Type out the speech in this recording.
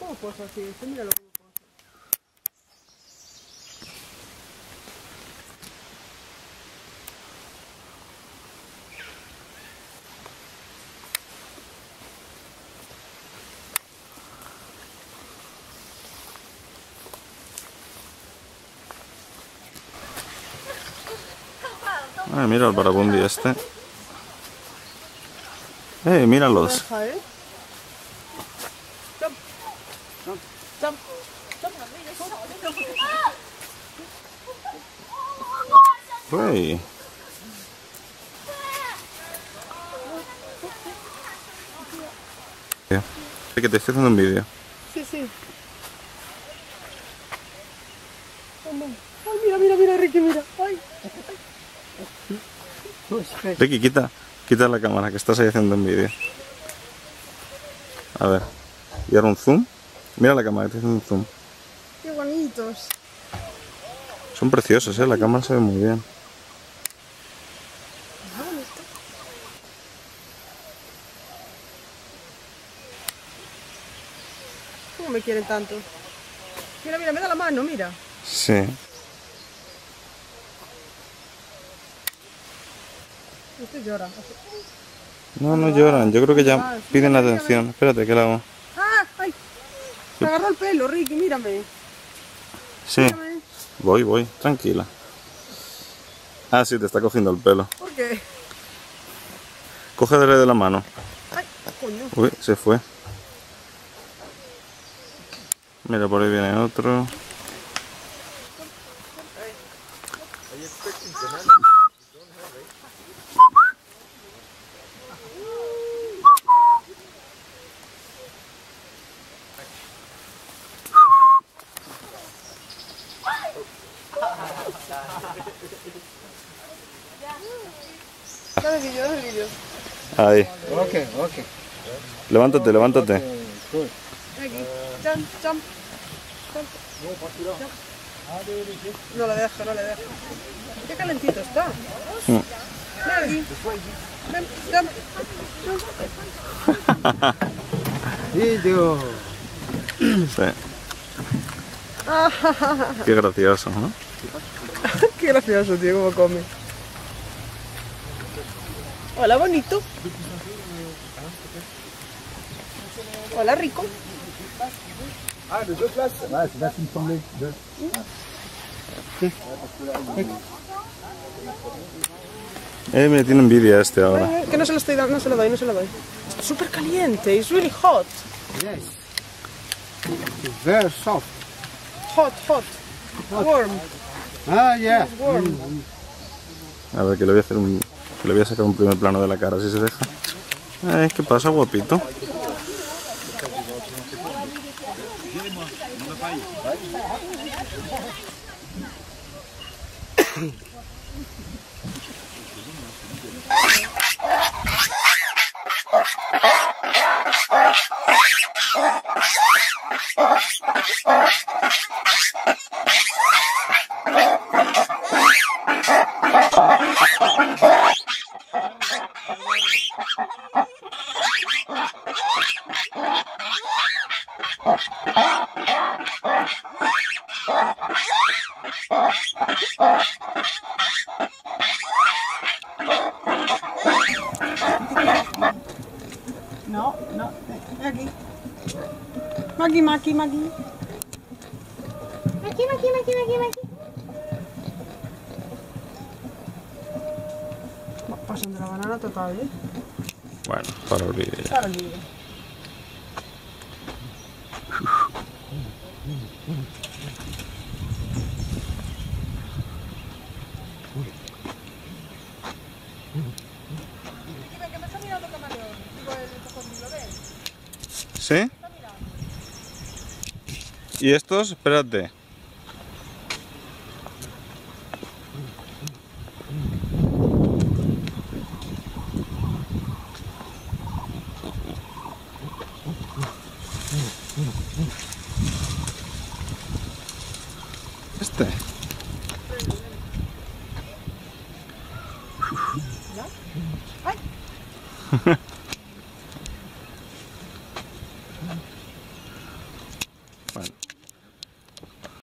¿Cómo posa así? Este, míralo cómo posa. Ay, mira el vagabundi este. Míralos. Deja, ¿eh? Jump. Jump. Uy. Que te estoy haciendo un vídeo. Sí, sí. Ay, mira, mira, mira, Ricky, mira. Ay. Ricky, quita la cámara que estás ahí haciendo un vídeo. A ver. Y ahora un zoom. Mira la cámara que estoy haciendo un zoom. Qué bonitos. Son preciosos, la cámara se ve muy bien. ¿Cómo me quieren tanto? Mira, mira, me da la mano, mira. Sí. Este llora. No, no lloran. Yo creo que ya piden la atención. Espérate, ¿qué le hago? ¡Ah! ¡Ay! Me agarró el pelo, Ricky, mírame. Sí. Mírame. Voy. Tranquila. Ah, sí, te está cogiendo el pelo. ¿Por qué? Cógele de la mano. ¡Ay! Coño. Uy, se fue. Mira, por ahí viene otro. Dame el vídeo, dame el vídeo. Ahí. Okay. Levántate. Good. Aquí. Jump, jump. Jump. No le dejo, no le dejo. Qué calentito está. Ven aquí. Ven, jump. Video. Sí. Qué gracioso, ¿no? Qué gracioso, tío, cómo come. Hola, bonito. Hola, rico. Me tiene envidia este ahora. Que no se lo estoy dando, no se lo doy. Está súper caliente, it's really hot. Yes. It's very soft. Hot. Warm. Ah, yeah. Warm. A ver, que le voy a hacer que le voy a sacar un primer plano de la cara, si se deja. ¿Qué pasa, guapito? No. Aquí. Maggie. Aquí. Pasan de la banana total, ¿eh? Bueno, para el vídeo ya. Para el vídeo. Dime que me está mirando el camaleón. Digo, el cocodrilo, ¿ves? ¿Sí? ¿Y estos? Espérate. Este. Bueno.